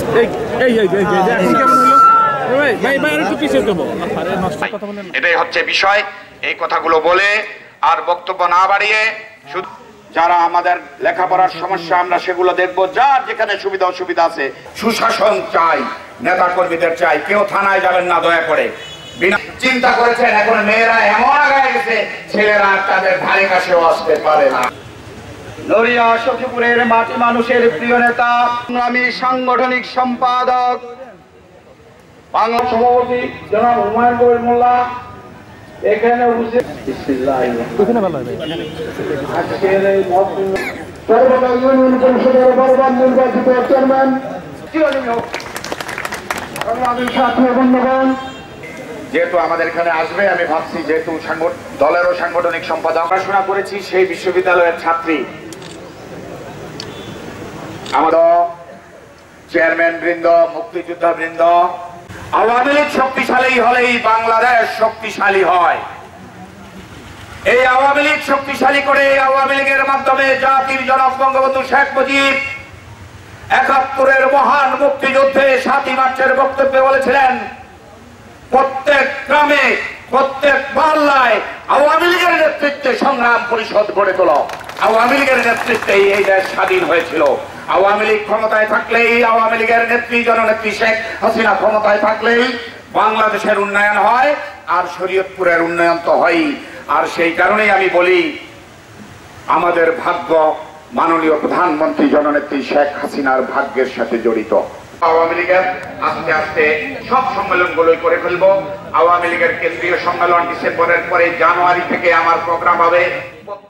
এটাই হচ্ছে বিষয়। এই কথাগুলো বলে আর বক্তব্য না বাড়িয়ে শুধু যারা আমাদের লেখাপড়ার সমস্যা আমরা সেগুলো দেখবো, যার যেখানে সুবিধা অসুবিধা আছে। সুশাসন চাই, নেতা কর্মীদের চাই, কেউ থানায় যাবেন না দয়া করে। বিনা চিন্তা করেছেন এখন মেয়েরা এমন আগায় গেছে ছেলেরা তাদের ধারে কাছেও আসতে পারে না। নড়িয়া সখীপুরের মাটি মানুষের প্রিয় নেতা, আমি সাংগঠনিক সম্পাদক বাংলা সভাপতি জনাব হুমায়ুন কবির মোল্লা এখানে উপস্থিত। আজকের এই সর্বদা ইউনিয়ন পরিষদের বর্তমান নির্বাচিত চেয়ারম্যান বন্ধুগণ, যেহেতু আমাদের এখানে আসবে, আমি ভাবছি যেহেতু দলেরও সাংগঠনিক সম্পাদক পড়াশোনা করেছি, সেই বিশ্ববিদ্যালয়ের ছাত্রী আমাদের চেয়ারম্যান বৃন্দ, মুক্তিযোদ্ধা বৃন্দ, আওয়ামী লীগ শক্তিশালী হলেই বাংলাদেশ শক্তিশালী হয়। এই আওয়ামী লীগ শক্তিশালী করে আওয়ামী লীগের মাধ্যমে জাতির জনক বঙ্গবন্ধু শেখ মুজিব ৭১-এর মহান মুক্তিযুদ্ধে ৭ই মার্চের বক্তব্যে বলেছিলেন, প্রত্যেক গ্রামে প্রত্যেক মহল্লায় আওয়ামী লীগের নেতৃত্বে সংগ্রাম পরিষদ গড়ে তোলো। আওয়ামী লীগের নেতৃত্বে এই দেশ স্বাধীন হয়েছিল। আওয়ামী লীগ ক্ষমতায় থাকলেই, আওয়ামী লীগের নেত্রী জননেত্রী শেখ হাসিনা ক্ষমতায় থাকলেই বাংলাদেশের উন্নয়ন হয়, আর শরীয়তপুরের উন্নয়ন তো হয়ই। আর সেই কারণেই আমি বলি, আমাদের ভাগ্য মাননীয় প্রধানমন্ত্রী জননেত্রী শেখ হাসিনার ভাগ্যের সাথে জড়িত। আওয়ামী লীগের আস্তে আস্তে সব সম্মেলনগুলোই করে ফেলবো। আওয়ামী লীগের কেন্দ্রীয় সম্মেলন ডিসেম্বরের পরে জানুয়ারি থেকে আমার প্রোগ্রাম হবে।